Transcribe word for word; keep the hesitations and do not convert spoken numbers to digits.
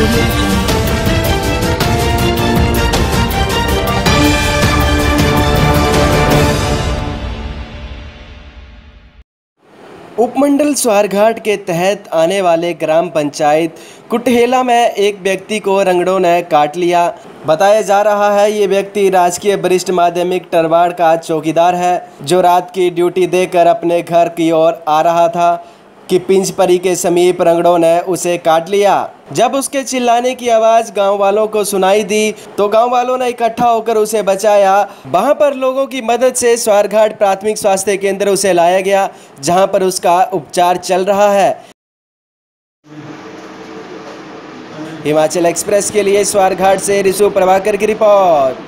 उपमंडल स्वारघाट के तहत आने वाले ग्राम पंचायत कुटहेला में एक व्यक्ति को रंगड़ों ने काट लिया। बताया जा रहा है ये व्यक्ति राजकीय वरिष्ठ माध्यमिक टरवाड़ का चौकीदार है, जो रात की ड्यूटी देकर अपने घर की ओर आ रहा था कि पिंजपरी के समीप रंगड़ों ने उसे काट लिया। जब उसके चिल्लाने की आवाज़ गांव वालों को सुनाई दी तो गांव वालों ने इकट्ठा होकर उसे बचाया। वहां पर लोगों की मदद से स्वारघाट प्राथमिक स्वास्थ्य केंद्र उसे लाया गया, जहां पर उसका उपचार चल रहा है। हिमाचल एक्सप्रेस के लिए स्वारघाट से ऋषु प्रभाकर की रिपोर्ट।